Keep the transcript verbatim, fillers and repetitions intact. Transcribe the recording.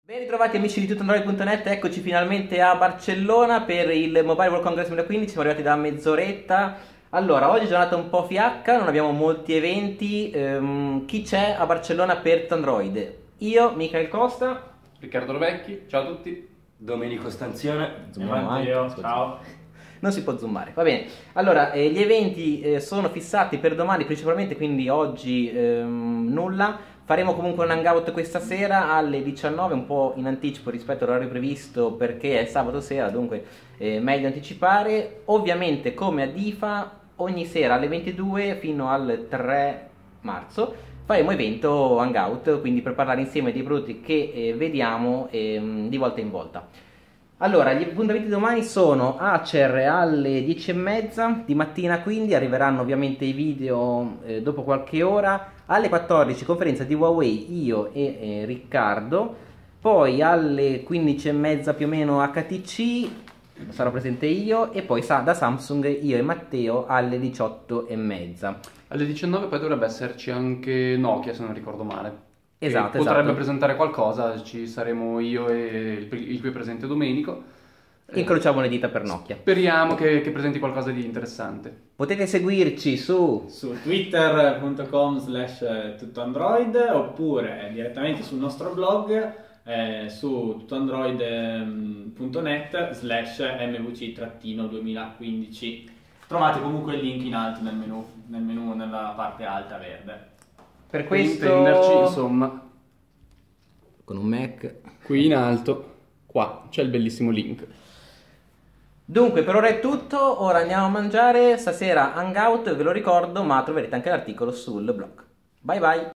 Ben ritrovati amici di tutto android punto net, eccoci finalmente a Barcellona per il Mobile World Congress duemilaquindici, siamo arrivati da mezz'oretta. Allora, oggi è giornata un po' fiacca, non abbiamo molti eventi. Ehm, chi c'è a Barcellona per Android? Io, Michael Costa, Riccardo Rovecchi, ciao a tutti. Domenico Stanzione. Zoomiamo io, anche, ciao. non si può zoomare, va bene. Allora, eh, gli eventi eh, sono fissati per domani principalmente, quindi oggi ehm, nulla. Faremo comunque un hangout questa sera alle diciannove, un po' in anticipo rispetto all'orario previsto perché è sabato sera, dunque eh, meglio anticipare. Ovviamente come a DIFA ogni sera alle ventidue fino al tre marzo faremo evento hangout, quindi per parlare insieme dei prodotti che eh, vediamo ehm, di volta in volta. Allora, gli appuntamenti domani sono Acer alle dieci e mezza di mattina, quindi arriveranno ovviamente i video eh, dopo qualche ora. Alle quattordici conferenza di Huawei, io e eh, Riccardo. Poi alle quindici e mezza più o meno H T C, sarò presente io. E poi sa, da Samsung io e Matteo alle diciotto e mezza. Alle diciannove poi dovrebbe esserci anche Nokia, se non ricordo male. Esatto, Che potrebbe esatto. presentare qualcosa, ci saremo io e il, il qui presente Domenico. Incrociamo le dita per Nokia. Speriamo che, che presenti qualcosa di interessante. Potete seguirci su su twitter punto com slash tuttoandroid oppure direttamente sul nostro blog eh, su tuttoandroid punto net slash mvc duemilaquindici. Trovate comunque il link in alto nel menu, nel menu nella parte alta verde. per Per questo intenderci, insomma, con un Mac. qui in alto, qua c'è il bellissimo link. Dunque, per ora è tutto, ora andiamo a mangiare, stasera hangout, ve lo ricordo, ma troverete anche l'articolo sul blog. Bye bye!